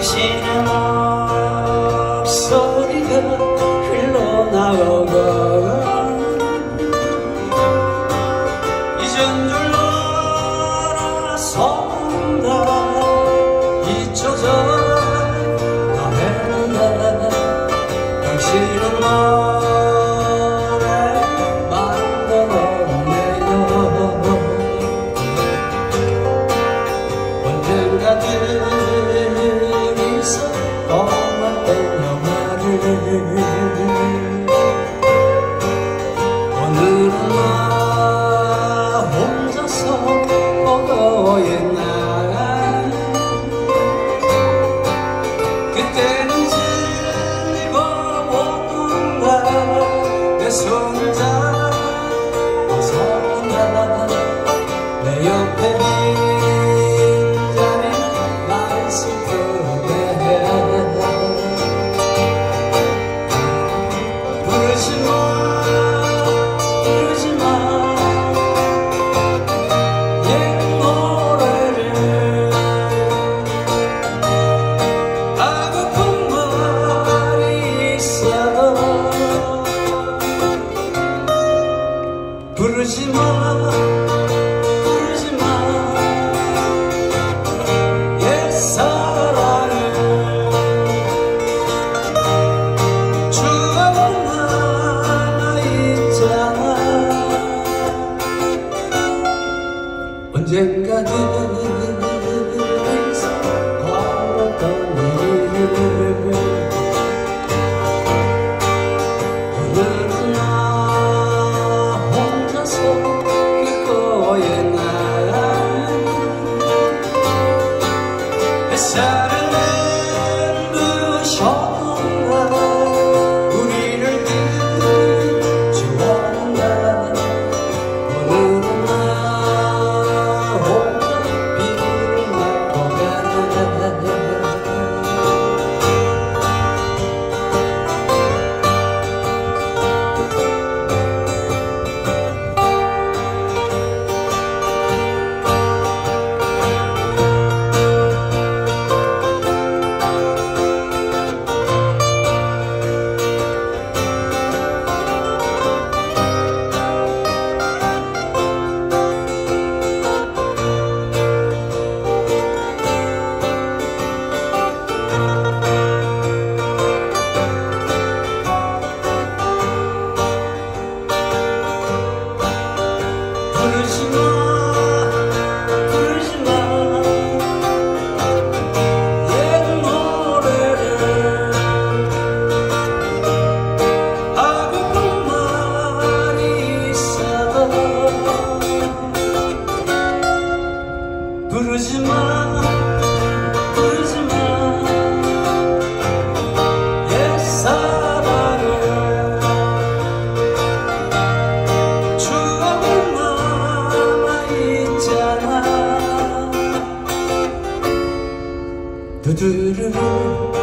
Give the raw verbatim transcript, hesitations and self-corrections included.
당신의 목소리가 흘러나오고 잊은 줄 알아선다 잊혀져 다 헤맨다 당신은 노래 만들었네요 언젠가 둘이서 떠났던 영화를 오늘은 나 혼자서 보고 있나 그때는 즐거웠던가 내 손을 잡고 서는다 내 옆에 빈자리는 나를 슬프게 해 부르지마 부르지마 옛 노래를 하고픈 말이 있어 부르지마 부르지마 옛사랑을 추억은 남아있잖아 언젠가 둘이서 걸었던 일을 오늘은 나 혼자서 그거에 나 햇살은 눈부셨던가 우리를 그리워한다 오늘은 나 혼자 비를 맞고 가네 부르지마 부르지마 옛 노래를 하고픈 말이 있어도 부르지마 부르지마 옛사랑을 추억은 남아있잖아 두두루루